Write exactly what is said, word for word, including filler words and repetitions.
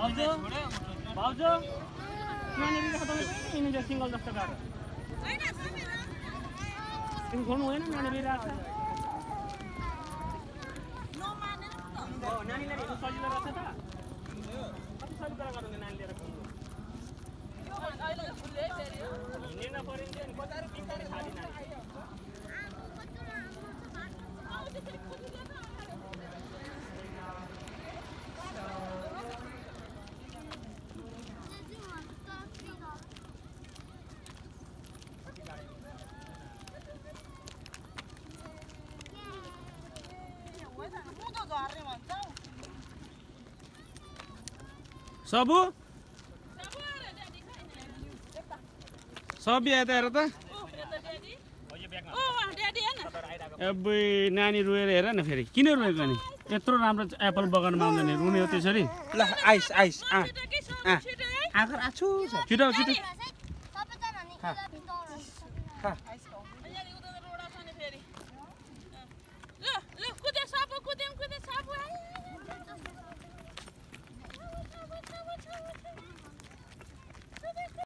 भाउजू भाउजू नानीले खतम इन्जो सिंगल जस्तो गाह्रो तिमी खोल्नु होइन नानी बिराछ हो नानीले हेर्नु सजिलो रहेछ त कति सजिलो गर्नु नानी लिएर खोल्नु यो अहिले फुल्ले फेरि हिँड्न नपरिन्छ नि बजार बिस्तारै खाली नानी सबु सब यहाँ त हेर त अबे नानी रोएर हेर न फेरि किन रोएको नि यत्रो राम्रो एप्पल बगानमा आउँदैन रुने हो त्यसरी ल आइस आइस आ आखर आछु छिटो छिटो खा